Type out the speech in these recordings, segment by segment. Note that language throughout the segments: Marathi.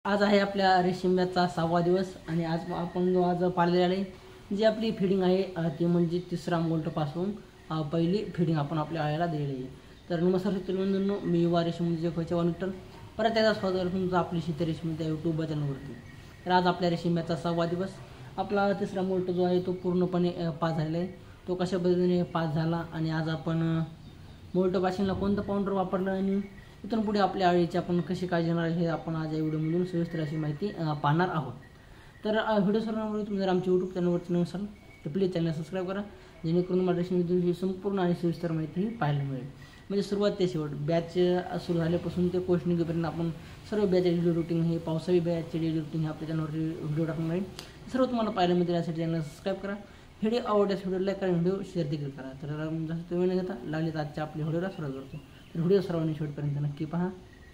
आज आहे आपल्या रेशीम्याचा 6वा दिवस आणि आज आपण जो पाळलेला आहे जी आपली फिडिंग आहे ती म्हणजे तिसरा मोल्टपासून पहिली फिडिंग आपण आपल्या आळ्याला दिलेली आहे. तर नमस्कार शेतकरी मी युवा रेशीमचे कोचेवान विठ्ठल परत एकदा स्वागत करतो तुमचं आपली शेती रेशीमच्या यूट्यूब चॅनलवरती. तर आज आपल्या रेशीम्याचा 6वा दिवस आपला तिसरा मोल्ट जो आहे तो पूर्णपणे पास झालेला आहे. तो कशा पद्धतीने पास झाला आणि आज आपण मोल्ट पाशिंगला कोणतं पावडर वापरलं आणि इथून पुढे आपल्या आळीची आपण कशी काळजी घेणार हे आपण आज या व्हिडिओमधून सविस्तर अशी माहिती पाहणार आहोत. तर व्हिडिओ सर्वांमुळे तुम्ही जर आमच्या यूट्यूब चॅनलवरती नसाल तर प्लीज चॅनल सबस्क्राईब करा जेणेकरून मला रेशीमची संपूर्ण आणि सविस्तर माहिती पाहायला मिळेल. म्हणजे सुरुवात ते शेवट बॅच सुरू झाल्यापासून ते पोस्ट निघेपर्यंत आपण सर्व बॅच डेली रुटीन हे पावसाळी बॅचचे डेली रुटीन हे आपल्या चॅनलवरती व्हिडिओ टाकणार आहे. सर्व तुम्हाला पाहायला मिळतील. यासाठी चॅनल सबस्क्राईब करा. व्हिडिओ आवडल्यास व्हिडिओ लाईक करा, व्हिडिओ शेअर देखील करा. तर जास्त वेळ न घेता लागले तर आजच्या आपल्या व्हिडिओला सुरुवात करतो. तर व्हिडिओ सर्वांनी शेवटपर्यंत नक्की पहा.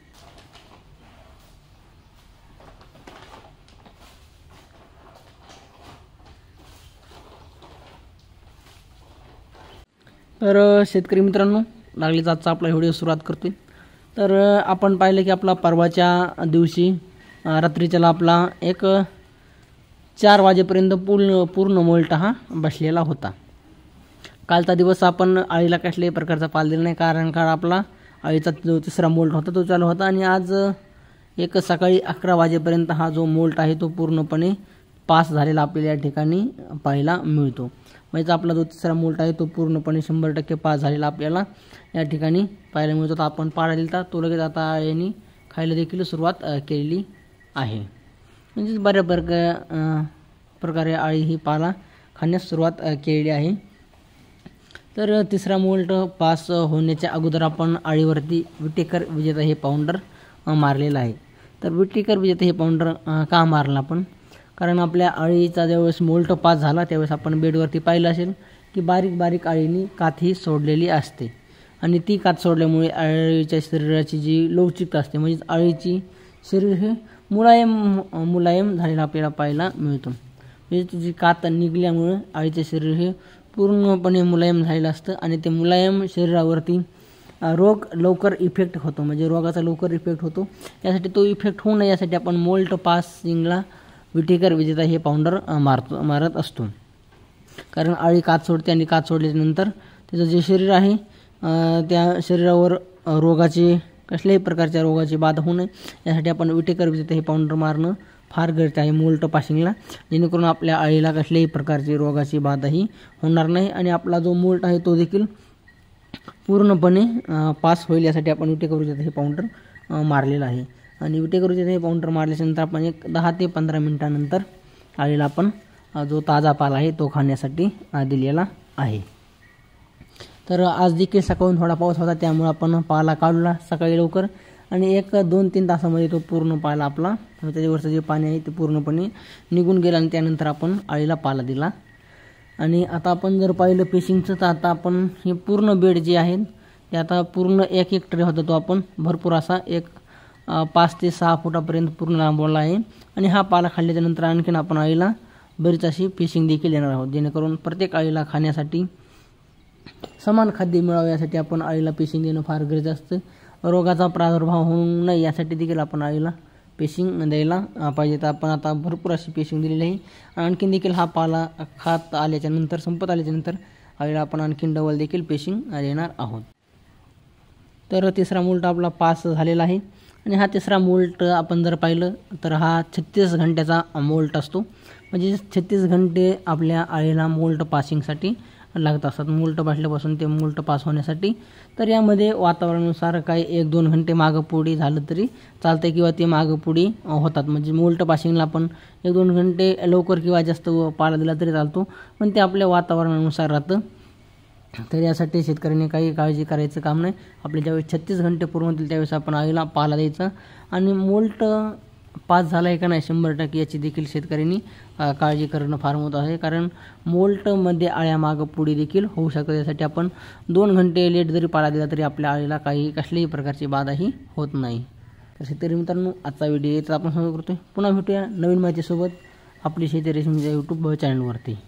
तर शेतकरी मित्रांनो लागलीच आजचा आपला व्हिडिओ सुरुवात करतोय. तर आपण पाहिलं की आपला परवाच्या दिवशी रात्रीच्याला आपला एक 4 वाजेपर्यंत पूर्ण मोल्ट हा बसलेला होता. कालचा दिवस आपण आळीला कसल्याही प्रकारचा पाल दिला नाही, कारण का आपला आळीचा जो तिसरा मोल्ट होता तो चालू होता आणि आज एक सकाळी 11 वाजेपर्यंत हा जो मोल्ट आहे तो पूर्णपणे पास झालेला आपल्याला या ठिकाणी पाहायला मिळतो. म्हणजे आपला जो तिसरा मोल्ट आहे तो पूर्णपणे 100% पास झालेला आपल्याला या ठिकाणी पाहायला मिळतो. तर आपण पाळा दिला तो लगेच आता आळीने खायला देखील सुरुवात केलेली आहे. म्हणजे बऱ्या प्रकारे आळी ही पाला खाण्यास सुरुवात केलेली आहे. तर तिसरा मोल्ट पास होण्याच्या अगोदर आपण आळीवरती विटेकर विजेता हे पावडर मारलेलं आहे. तर विटेकर विजेता हे पावडर का मारलं आपण, कारण आपल्या आळीचा ज्यावेळेस मोल्ट पास झाला त्यावेळेस आपण बेडवरती पाहिलं असेल की बारीक बारीक आळीनी कात ही सोडलेली असते आणि ती कात सोडल्यामुळे आळीच्या शरीराची जी लवचिकता असते म्हणजे आळीची शरीर हे मुलायम झालेलं आपल्याला पाहायला मिळतं. म्हणजे तिची कात निघल्यामुळे आळीचे शरीर हे पूर्णपणे मुलायम झालेलं असतं आणि ते मुलायम शरीरावरती रोग लवकर इफेक्ट होतो, म्हणजे रोगाचा लवकर इफेक्ट होतो. यासाठी तो इफेक्ट होऊ नये यासाठी आपण मोल्ट पासिंगला विटेकर विजेता हे पावडर मारत असतो. कारण आळी कात सोडते आणि कात सोडल्यानंतर त्याचं जे शरीर आहे त्या शरीरावर कसल्याही प्रकारच्या रोगाची बाधा होऊ नये यासाठी आपण विटेकर विजेता हे पावडर मारणं फार गरजेचं आहे मोल्ट पासिंगला, जेणेकरून आपल्या आळीला कसल्याही प्रकारची रोगाची बाधाही होणार नाही आणि आपला जो मोल्ट आहे तो देखील पूर्णपणे पास होईल यासाठी आपण विटेकर विजेता हे पावडर मारलेलं आहे. आणि विटेकर विजेता हे पावडर मारल्यानंतर आपण एक 10 ते 15 मिनिटानंतर आळीला आपण जो ताजा पाला आहे तो खाण्यासाठी दिलेला आहे. तर आज देखील सकाळून थोडा पाऊस होता त्यामुळे आपण पाला काढला सकाळी लवकर आणि एक 2-3 तासामध्ये तो पूर्ण पाला आपला त्याच्यावरचं जे पाणी आहे ते पूर्णपणे निघून गेलं आणि त्यानंतर आपण आळीला पाला दिला. आणि आता आपण जर पाहिलं पेशिंगचं तर आता आपण हे पूर्ण बेड जे आहे ते आता पूर्ण एक ट्रे होता तो आपण भरपूर असा एक 5 ते 6 फुटापर्यंत पूर्ण लांबवला आहे आणि हा पाला खाल्ल्याच्यानंतर आणखीन आपण आळीला बरीच अशी पेशिंग देखील देणार आहोत, जेणेकरून प्रत्येक आळीला खाण्यासाठी समान खाद्य मिळावे यासाठी आपण आळीला पेशिंग देणं फार गरजेचं असतं. रोगाचा प्रादुर्भाव होऊ नये यासाठी देखील आपण आळीला पेशिंग द्यायला पाहिजे. तर आपण आता भरपूर अशी पेशिंग दिलेली आहे. आणखीन देखील हा पाला खात आल्याच्यानंतर संपत आल्याच्यानंतर आळीला आपण आणखीन डबल देखील पेशिंग देणार आहोत. तर तिसरा मोल्ट आपला पास झालेला आहे आणि हा तिसरा मोल्ट आपण जर पाहिलं तर हा 36 घंट्याचा मोल्ट असतो. म्हणजे 36 घंटे आपल्या आळीला मोल्ट पासिंगसाठी लागत असतात, मोल्ट बसल्यापासून ते मोल्ट पास होण्यासाठी. तर यामध्ये वातावरणानुसार काही 1-2 घंटे मागं पुढे झालं तरी चालतं किंवा ते मागं पुढे होतात. म्हणजे मोल्ट पासिंगला आपण 1-2 घंटे लवकर किंवा जास्त पाला दिला तरी चालतो, पण ते आपल्या वातावरणानुसार राहतं. तर यासाठी शेतकऱ्यांनी काही काळजी करायचं काम नाही. आपले ज्यावेळेस 36 घंटे पूर्ण होतील त्यावेळेस आपण आळीला पाला द्यायचा आणि मोल्ट पास झाला आहे का नाही 100% याची देखील शेतकऱ्यांनी काळजी करणं फार महत्त्वाचं आहे. कारण मोल्टमध्ये आळ्या मागं पुढे देखील होऊ शकतात. यासाठी आपण 2 घंटे लेट जरी पाला दिला तरी आपल्या आळीला कसल्याही प्रकारची बाधाही होत नाही. तर शेतकरी मित्रांनो आजचा व्हिडिओ येतात आपण समोर करतोय. पुन्हा भेटूया नवीन माहितीसोबत आपली शेती रेशीमच्या यूट्यूब चॅनलवरती.